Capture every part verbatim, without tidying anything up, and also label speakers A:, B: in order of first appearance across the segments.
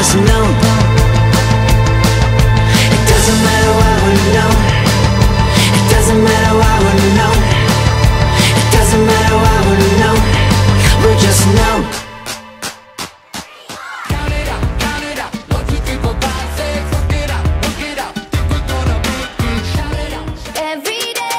A: just know it doesn't matter what we know. It doesn't matter what we know. It doesn't matter what we know. We just know. Count it up, count it up. One, two, three, four, five, six. Look it up, look it up. Think we're gonna make it. Shout it out.
B: Every day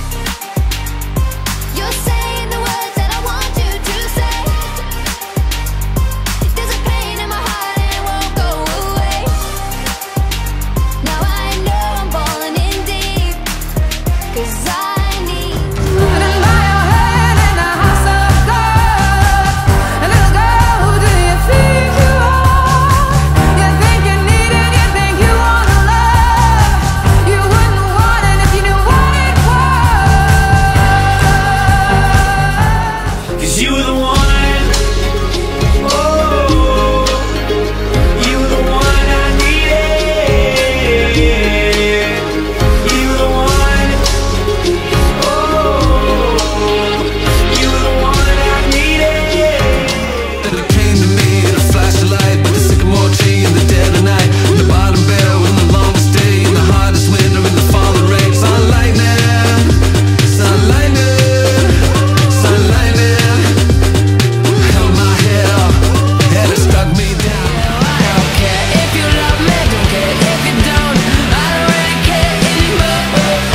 B: you're saying the words that I want you to say. There's a pain in my heart and it won't go away. Now I know I'm falling in deep, 'cause I need and by your head in a house of gold. And little girl, who do you think you are? You think you need it, you think you wanna love. You wouldn't want it if you knew what it was.
A: 'Cause you were the one, oh, you were the one I needed. You were the one, oh, you were the one I needed.
C: And it came to me in a flash of light, with the sycamore tree in the dead of night, the bottom bell in the longest day, in the hardest winter, in the falling rain. Sun lightning, sun lightning, sun lightning. Held my head up, and it struck me down.
B: I don't care if you love me, don't care if you don't. I don't really care anymore.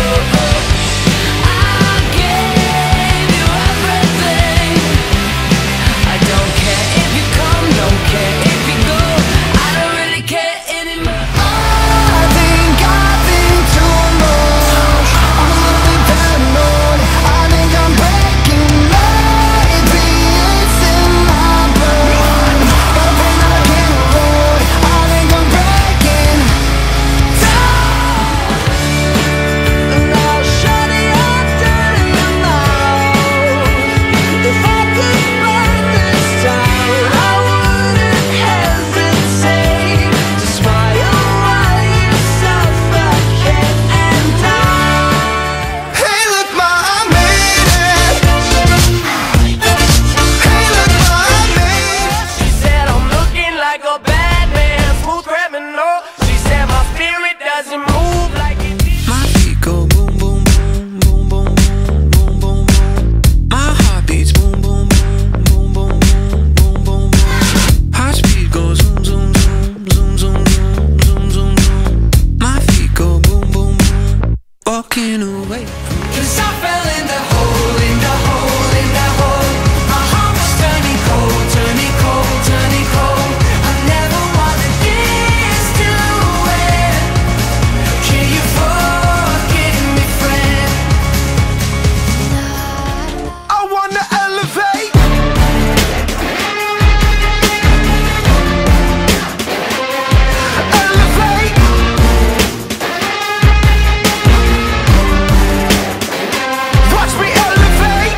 B: I gave you everything. I don't care if you come, don't care if you go. I don't really care anymore. I think I think too much. I'm a little bit paranoid. I think I'm breaking. Maybe it's in my blood. Got a pain that I can't avoid. I think I'm breaking down. And I'll shut your dirty mouth. If I could burn this town, I wouldn't hesitate to smile while you suffocate and die. Hey, look, ma, I made it. Hey, look, ma, I made it.
A: She said I'm looking like a bad man, smooth criminal. She said my spirit doesn't move like it did.
C: My feet go boom, boom, boom, boom, boom, boom, boom, boom, boom. My heart beats boom, boom, boom, boom, boom, boom, boom, boom. Heart speed goes zoom, zoom, zoom, zoom, zoom, zoom, zoom, zoom. My feet go boom, boom, boom. Walking away.
A: 'Cause I fell in the hole, in the hole, in the hole. My heart was turning cold, turning cold, turning cold. I never wanted this to end. Can you forgive me, friend?
C: I wanna elevate. Elevate. Watch me elevate.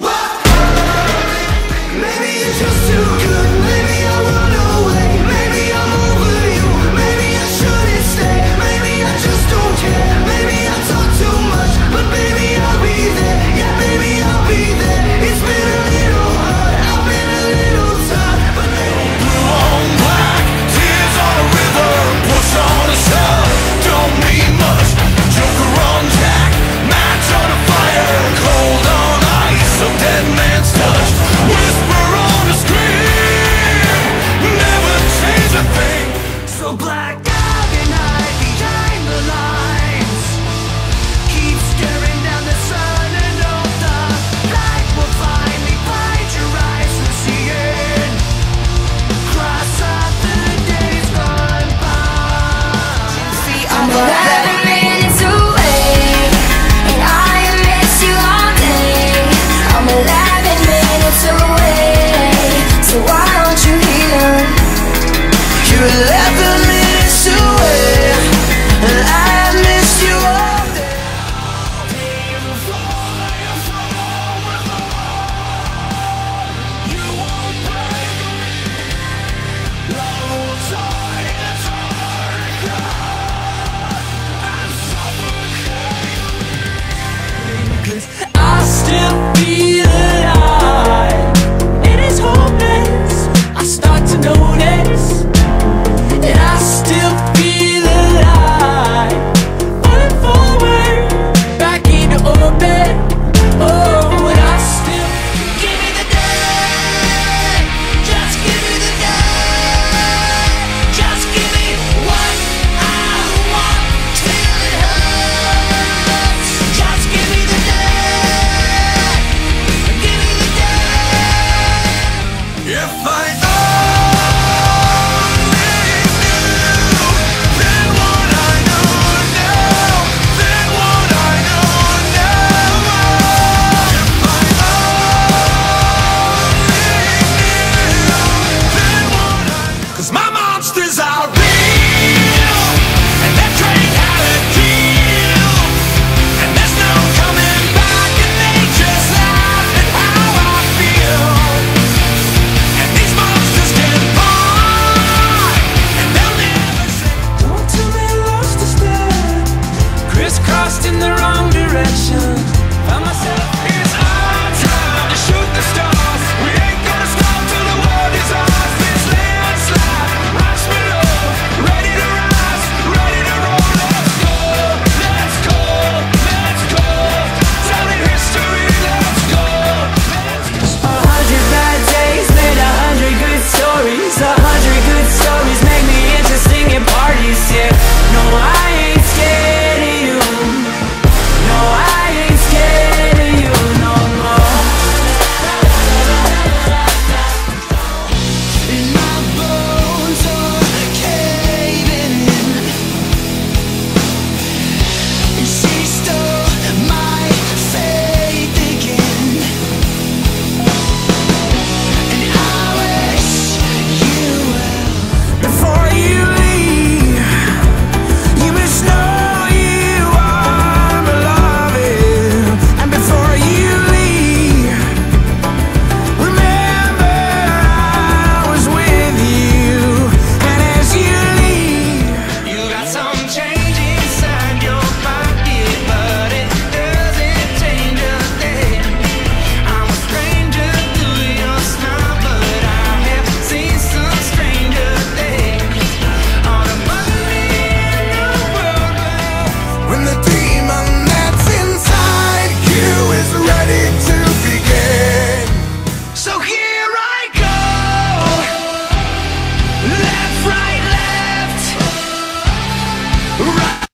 A: Maybe you're just too good. Maybe I'll run away. Maybe I'm over you. Maybe I shouldn't stay. Maybe I just don't care. Maybe I talk too much, but baby I'll be there. Yeah, baby I'll be there. It's been a little hard. I've been a little tired, but
C: Blue on black, tears on a river, push on a shove, don't mean much. Joker on Jack, match on a fire, cold on ice, a dead man's touch. Whisper on a screen, never change a thing.
A: so black out and hide behind the lines. Keep staring down the sun and hope the light will finally find your eyes and see it. Cross out the days gone by. See, I'm
B: eleven minutes away, and I miss you all day. I'm eleven minutes away, so why aren't you here?
A: you're eleven minutes away, and I miss you all day. You won't break me. Love will take its hard and suffocate me. 'Cause I still feel alive. It is hopeless. I start to notice bosses are real, and they're trained how to deal, and there's no coming back, and they just laugh at how I feel. And these monsters can fight, and they'll never say, don't tell me lost to stand, crisscrossed in the wrong direction. Found myself, it's our time to shoot the stars. We ain't gonna stop till the world is ours. This landslide, rise below, ready to rise, ready to roll. Let's go, let's go, let's go, telling history. Let's go, let's go. A hundred bad days made a hundred good stories. A hundred good stories make me interesting at parties. Yeah, no, I ain't scared of you. No, I ain't scared of you no more. And my bones are caving in, and she stole my faith again. And I wish you well. Before you leave, you must know you are beloved. And before you leave, remember I was with you. And as you leave, you got some change inside your pocket, but it doesn't change a thing. I'm a stranger to your smile, but I have seen some stranger things on a Monday in the world. When the demon that's inside you is ready to begin. So here I go, left, right, left, right.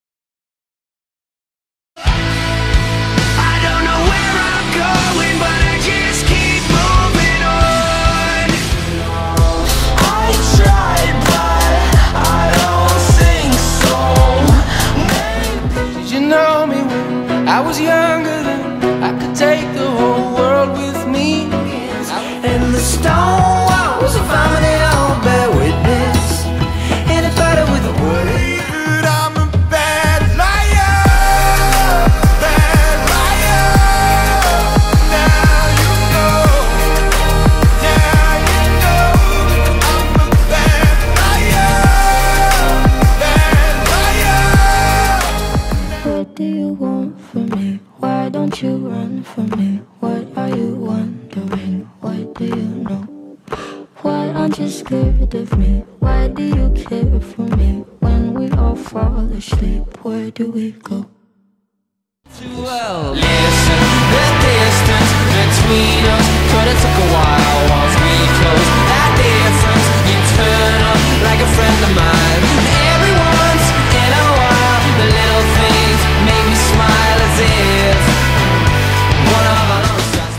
A: I don't know where I'm going, but I just keep moving on. I tried, but I don't think so. Did you know me when I was younger than I could take the whole world with me? And the stone walls of harmony all bear witness. Anybody with a word, I'm a bad liar, bad liar. Now you know, now you know, I'm a bad liar, bad liar.
B: What do you want from me? Why don't you run from me? What are you wondering? What do you know? Why aren't you scared of me? Why do you care for me? When we all fall asleep, where do we go?
A: Well, listen, the distance between us could have took a while once we closed that difference. You turn up like a friend of mine. Every once in a while, the little things make me smile as if one of us just.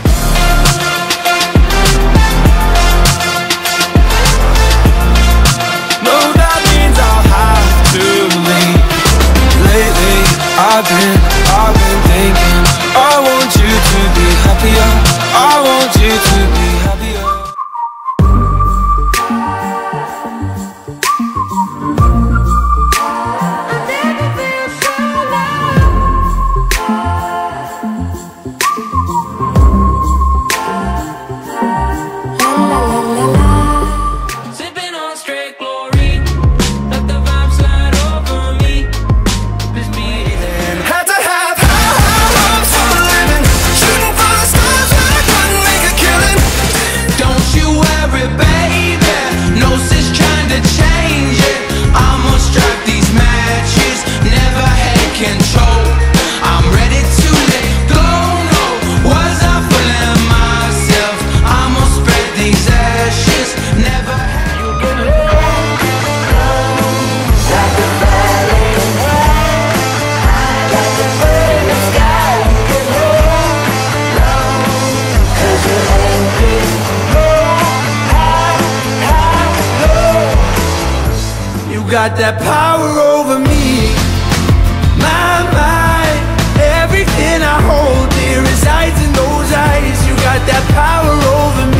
C: No, that means I'll have to leave. Lately, I've been, I've been thinking, I want you to be happier. I want you to be happier.
A: Sipping on straight glory, let the vibe slide over me. This beating had to have high, high hopes for a living, shooting for the stars when I couldn't make a killing. Don't you worry, baby, no sense trying to change it. I'ma strike these matches, never had control. I'm ready to let go, no, was I fooling myself? I'ma spread these ashes, never had you get You got that power over me, my mind. Everything I hold dear resides in those eyes. You got that power over me.